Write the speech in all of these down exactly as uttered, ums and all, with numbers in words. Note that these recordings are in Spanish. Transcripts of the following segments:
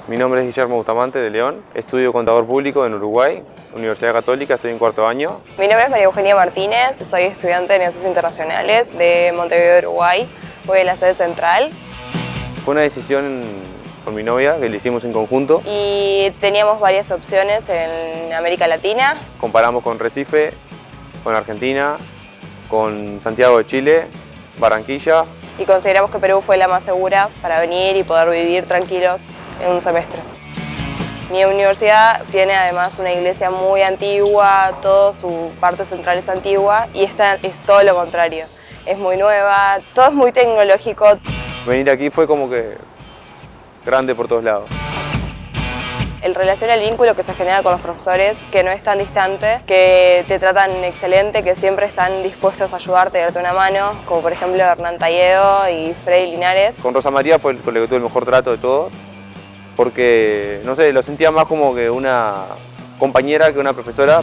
Mi nombre es Guillermo Bustamante de León, estudio contador público en Uruguay, Universidad Católica, estoy en cuarto año. Mi nombre es María Eugenia Martínez, soy estudiante de negocios internacionales de Montevideo, Uruguay, voy a la sede central. Fue una decisión con mi novia que la hicimos en conjunto. Y teníamos varias opciones en América Latina. Comparamos con Recife, con Argentina, con Santiago de Chile, Barranquilla. Y consideramos que Perú fue la más segura para venir y poder vivir tranquilos en un semestre. Mi universidad tiene además una iglesia muy antigua, toda su parte central es antigua y esta es todo lo contrario. Es muy nueva, todo es muy tecnológico. Venir aquí fue como que grande por todos lados. El relación, el vínculo que se genera con los profesores, que no es tan distante, que te tratan excelente, que siempre están dispuestos a ayudarte, a darte una mano, como por ejemplo Hernán Talleo y Freddy Linares. Con Rosa María fue el con el que tuve el mejor trato de todos, porque, no sé, lo sentía más como que una compañera que una profesora.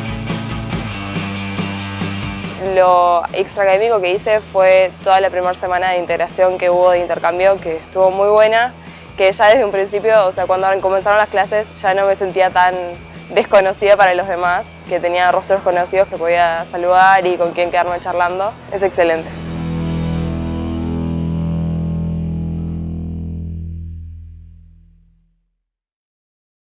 Lo extraacadémico que hice fue toda la primera semana de integración que hubo de intercambio, que estuvo muy buena, que ya desde un principio, o sea, cuando comenzaron las clases ya no me sentía tan desconocida para los demás, que tenía rostros conocidos que podía saludar y con quien quedarme charlando. Es excelente.